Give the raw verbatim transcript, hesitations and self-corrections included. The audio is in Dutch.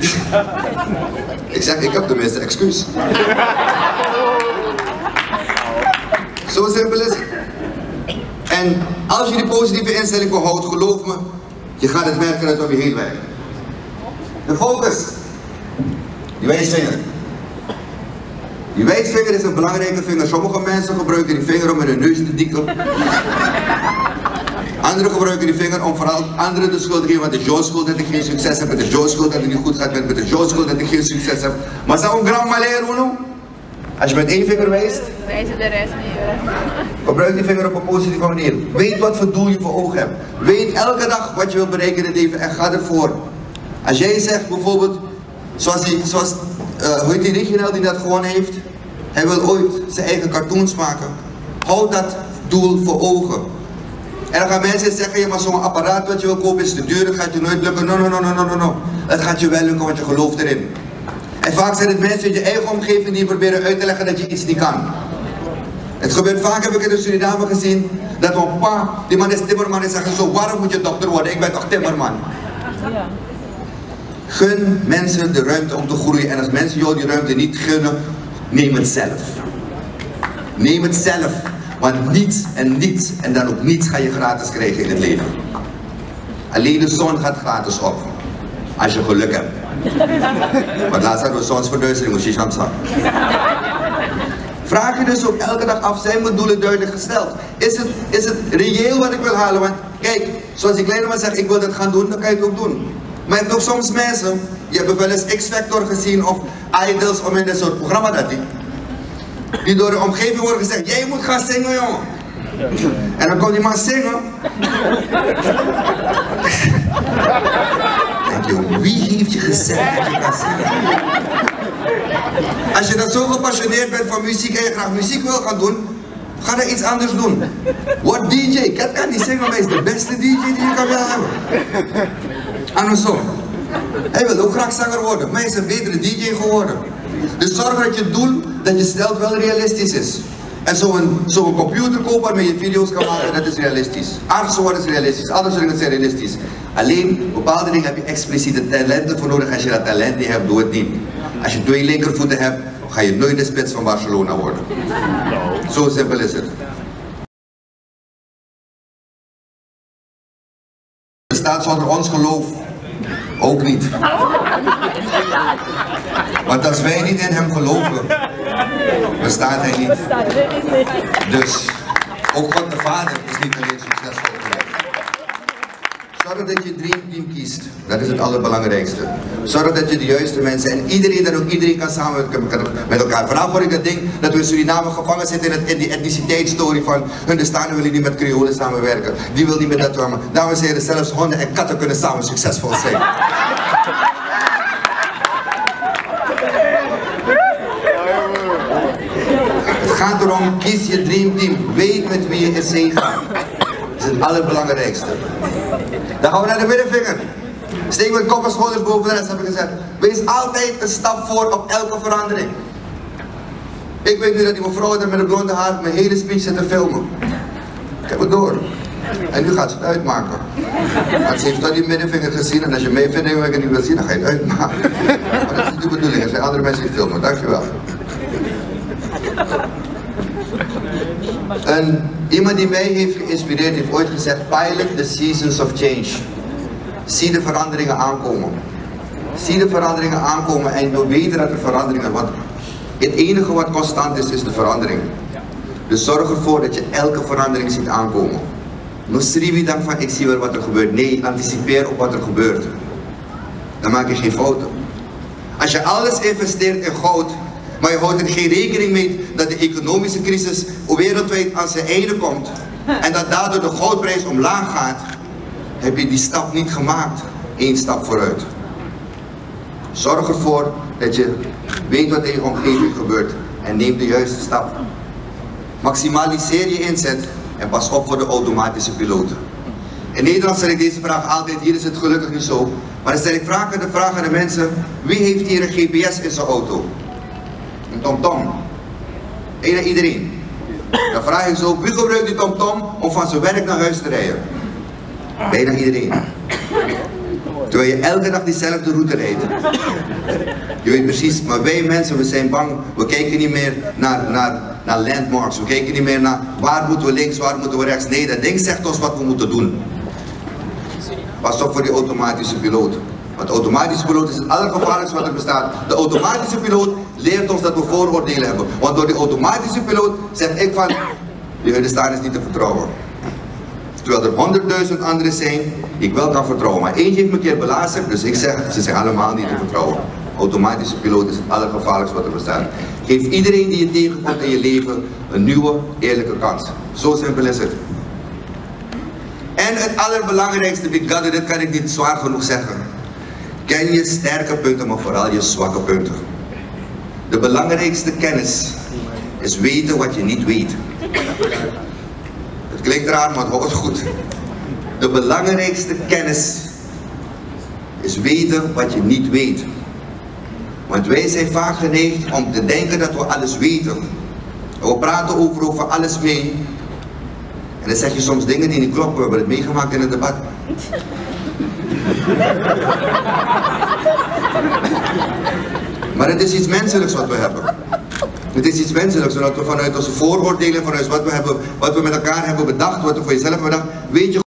Ik zeg, ik heb tenminste excuus. Zo simpel is het. En als je die positieve instelling behoudt, geloof me, je gaat het merken dat het om je heen werkt. De focus. Die wijsvinger. Die wijsvinger is een belangrijke vinger. Sommige mensen gebruiken die vinger om in hun neus te dikken. Anderen gebruiken die vinger om vooral anderen de schuld te geven. Want het is jouw schuld dat ik geen succes heb. Het is jouw schuld dat het niet goed gaat. Het is jouw schuld dat ik geen succes heb. Maar zou een gram maleren, Uno? Als je met één vinger wijst, wijzen de rest niet. gebruik die vinger op een positieve manier. Weet wat voor doel je voor ogen hebt. Weet elke dag wat je wilt bereiken in het leven en ga ervoor. Als jij zegt bijvoorbeeld, zoals, die, zoals uh, hoe heet die Reginald die dat gewonnen heeft, hij wil ooit zijn eigen cartoons maken. Houd dat doel voor ogen. En dan gaan mensen zeggen, ja maar zo'n apparaat wat je wil kopen is te duur, dat gaat je nooit lukken. No, no, no, no, no, no, no. Het gaat je wel lukken, want je gelooft erin. En vaak zijn het mensen in je eigen omgeving die je proberen uit te leggen dat je iets niet kan. Het gebeurt vaak, heb ik in de Suriname gezien, dat een pa, die man is timmerman en zeggen zo, waarom moet je dokter worden? Ik ben toch timmerman? Ja. Gun mensen de ruimte om te groeien en als mensen jou die ruimte niet gunnen, neem het zelf. Neem het zelf, want niets en niets en dan ook niets ga je gratis krijgen in het leven. Alleen de zon gaat gratis op, als je geluk hebt. Want laatst hadden we zonsverduistering, moest je shamsa. Vraag je dus ook elke dag af, zijn mijn doelen duidelijk gesteld? Is het, is het reëel wat ik wil halen? Want kijk, zoals die kleine man zegt, ik wil dat gaan doen, dan kan je het ook doen. Maar je hebt ook soms mensen, je hebt wel eens X-Factor gezien of Idols of in dat soort programma dat die, die door de omgeving worden gezegd, jij moet gaan zingen jongen. En dan komt die man zingen. Denk je, wie heeft je gezegd dat je kan zingen? Als je dan zo gepassioneerd bent van muziek en je graag muziek wil gaan doen, ga dan iets anders doen. Word D J. Kat kan niet zingen, maar hij is de beste D J die je kan wel hebben. Andersom. Hij wil ook graag zanger worden, maar hij is een betere D J geworden. Dus zorg dat je doel dat je stelt wel realistisch is. En zo'n zo'n computer kopen waarmee je video's kan maken, dat is realistisch. Arts worden is realistisch, andere dingen zijn realistisch. Alleen bepaalde dingen heb je expliciete talenten voor nodig. Als je dat talent niet hebt, doe het niet. Als je twee linkervoeten hebt, ga je nooit de spits van Barcelona worden. Zo simpel is het. Er staat zonder ons geloof ook niet. Want als wij niet in hem geloven, bestaat hij niet. Dus ook God de Vader is niet alleen succesvol geweest. Zorg dat je een dreamteam kiest. Dat is het allerbelangrijkste. Zorg dat je de juiste mensen en iedereen dat ook iedereen kan samenwerken met elkaar. Vanaf hoor ik dat ding dat we in Suriname gevangen zitten in, het, in die etniciteitsstory van hun de Stanen willen niet met Creolen samenwerken. Die wil niet met dat doen. Dames en heren, zelfs honden en katten kunnen samen succesvol zijn. Het gaat erom, kies je dreamteam. Weet met wie je in zee gaat. Dat is het allerbelangrijkste. Dan gaan we naar de middenvinger. Steek met kop en schouders boven de rest, heb ik gezegd. Wees altijd een stap voor op elke verandering. Ik weet nu dat die mevrouw daar met een blonde haar mijn hele speech zit te filmen. Ik heb het door. En nu gaat ze het uitmaken. Want ze heeft dan die middenvinger gezien en als je mij vindt en ik het niet wil zien, dan ga je het uitmaken. Maar dat is niet de bedoeling, er zijn andere mensen die filmen. Dankjewel. En iemand die mij heeft geïnspireerd heeft ooit gezegd, pilot the seasons of change. Zie de veranderingen aankomen. Zie de veranderingen aankomen en we weten dat er veranderingen, want het enige wat constant is, is de verandering. Dus zorg ervoor dat je elke verandering ziet aankomen. Nosribi dan van ik zie wel wat er gebeurt. Nee, anticipeer op wat er gebeurt. Dan maak je geen fouten. Als je alles investeert in goud, maar je houdt er geen rekening mee dat de economische crisis wereldwijd aan zijn einde komt en dat daardoor de goudprijs omlaag gaat, heb je die stap niet gemaakt. Eén stap vooruit. Zorg ervoor dat je weet wat in je omgeving gebeurt en neem de juiste stap. Maximaliseer je inzet en pas op voor de automatische piloot. In Nederland stel ik deze vraag altijd, hier is het gelukkig niet zo, maar dan stel ik vaak de vraag aan de mensen, wie heeft hier een G P S in zijn auto? Een TomTom. Eén en iedereen. Dan vraag ik zo, wie gebruikt die TomTom om van zijn werk naar huis te rijden? Bijna iedereen. Terwijl je elke dag diezelfde route rijdt. Je weet precies, maar wij mensen, we zijn bang. We kijken niet meer naar, naar, naar landmarks. We kijken niet meer naar waar moeten we links, waar moeten we rechts. Nee, dat ding zegt ons wat we moeten doen. Pas op voor die automatische piloot. Want de automatische piloot is het allergevaarlijkste wat er bestaat. De automatische piloot leert ons dat we vooroordelen hebben. Want door die automatische piloot zeg ik van, die Hudestaan is niet te vertrouwen. Terwijl er honderdduizend anderen zijn die ik wel kan vertrouwen. Maar eentje heeft me een keer belazerd, dus ik zeg, ze zijn allemaal niet te vertrouwen. Automatische piloot is het allergevaarlijkste wat er bestaat. Geef iedereen die je tegenkomt in je leven een nieuwe, eerlijke kans. Zo simpel is het. En het allerbelangrijkste, Big God, dit kan ik niet zwaar genoeg zeggen. Ken je sterke punten, maar vooral je zwakke punten. De belangrijkste kennis is weten wat je niet weet. Het klinkt raar, maar het hoort goed. De belangrijkste kennis is weten wat je niet weet. Want wij zijn vaak geneigd om te denken dat we alles weten. En we praten over, over alles mee. En dan zeg je soms dingen die niet kloppen. We hebben het meegemaakt in het debat. Maar het is iets menselijks wat we hebben. Het is iets menselijks, zodat we vanuit onze vooroordelen, vanuit wat we, hebben, wat we met elkaar hebben bedacht, wat we voor jezelf hebben bedacht, weet je